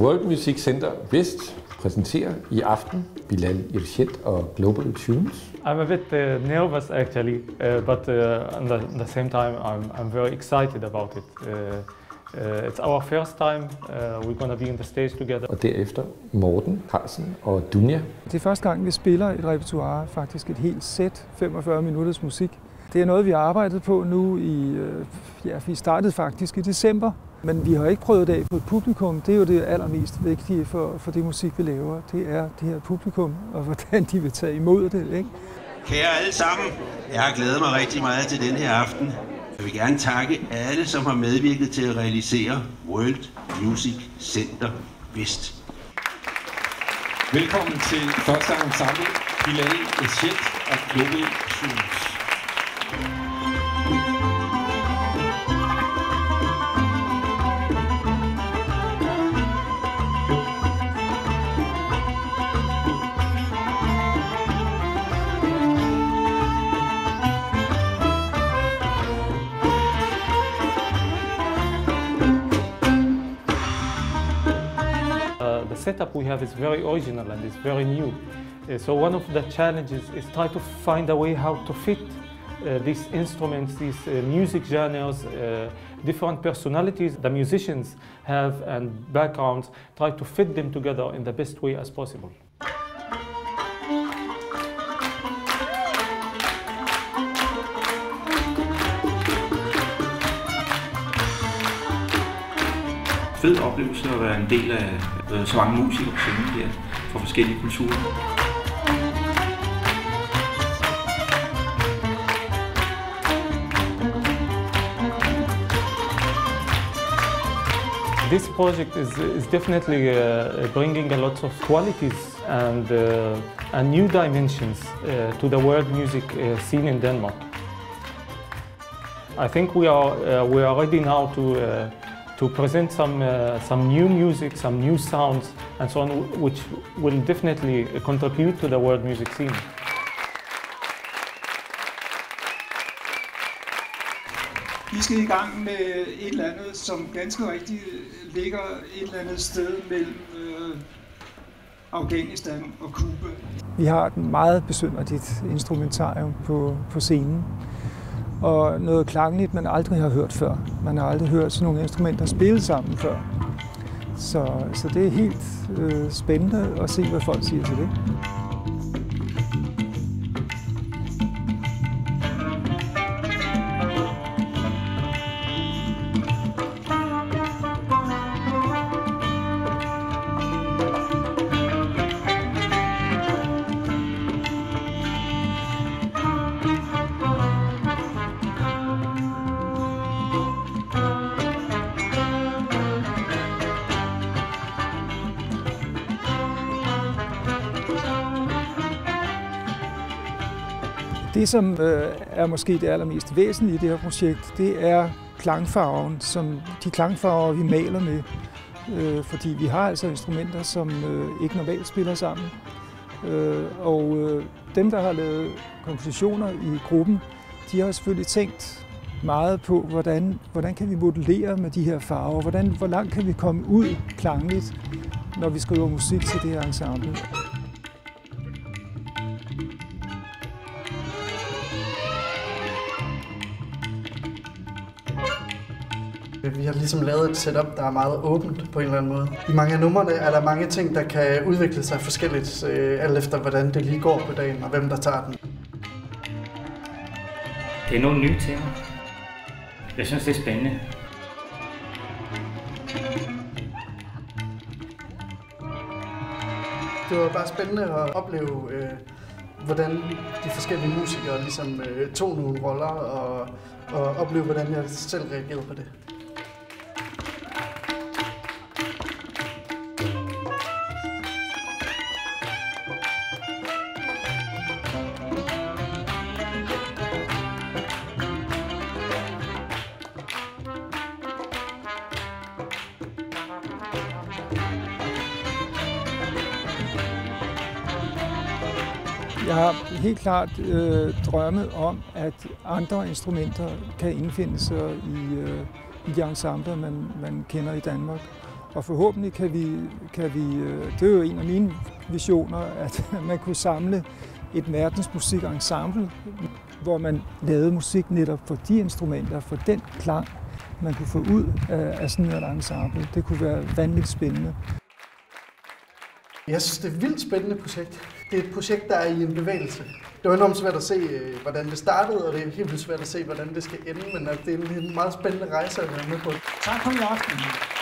World Music Center Vest præsenterer i aften Bilal Irshad og Global Tunes. I'm a bit nervous actually, but at the same time I'm very excited about it. It's our first time we're going to be on the stage together. Og derefter Morten, Carlsen og Dunja. Det er første gang, vi spiller et repertoire, faktisk et helt sæt, 45 minutters musik. Det er noget, vi har arbejdet på nu vi startede faktisk i december, men vi har ikke prøvet det af på et publikum. Det er jo det allermest vigtige for det musik, vi laver. Det er det her publikum, og hvordan de vil tage imod det, ikke? Kære alle sammen, jeg har glædet mig rigtig meget til den her aften. Jeg vil gerne takke alle, som har medvirket til at realisere World Music Center Vest. Velkommen til første ensemble, Bilal Irshad og Global Tunes. The setup we have is very original and it's very new. So one of the challenges is try to find a way how to fit these instruments, these music genres, different personalities the musicians have and backgrounds, try to fit them together in the best way as possible. Fed oplevelse at være en del af så mange musikere på scenen her fra forskellige kulturer. This project is definitely bringing a lot of qualities and new dimensions to the world music scene in Denmark. I think we are ready now to present some new music, some new sounds, and so on, which will definitely contribute to the world music scene. Vi skal i gang med et eller andet, som ganske rigtigt ligger et eller andet sted mellem Afghanistan og Cuba. Vi har et meget besynderligt instrumentarium på scenen, og noget klangligt, man aldrig har hørt før. Man har aldrig hørt sådan nogle instrumenter spille sammen før. Så det er helt spændende at se, hvad folk siger til det. Det, som er måske det allermest væsentlige i det her projekt, det er klangfarven, de klangfarver, vi maler med. Fordi vi har altså instrumenter, som ikke normalt spiller sammen. Og dem, der har lavet kompositioner i gruppen, de har selvfølgelig tænkt meget på, hvordan kan vi modellere med de her farver, hvor langt kan vi komme ud klangligt, når vi skriver musik til det her ensemble. Vi har ligesom lavet et setup, der er meget åbent på en eller anden måde. I mange af numrene er der mange ting, der kan udvikle sig forskelligt, alt efter hvordan det lige går på dagen og hvem der tager den. Det er nogle nye ting. Jeg synes, det er spændende. Det var bare spændende at opleve, hvordan de forskellige musikere ligesom tog nogle roller og opleve, hvordan jeg selv reagerede på det. Jeg har helt klart drømmet om, at andre instrumenter kan indfinde sig i de ensembler, man kender i Danmark. Og forhåbentlig kan vi, det er jo en af mine visioner, at man kunne samle et verdensmusikensemble, hvor man lavede musik netop for de instrumenter, for den klang, man kunne få ud af sådan et ensemble. Det kunne være vanvittigt spændende. Jeg synes, det er et vildt spændende projekt. Det er et projekt, der er i en bevægelse. Det var enormt svært at se, hvordan det startede, og det er helt vildt svært at se, hvordan det skal ende, men det er en meget spændende rejse at være med på. Tak for i aften.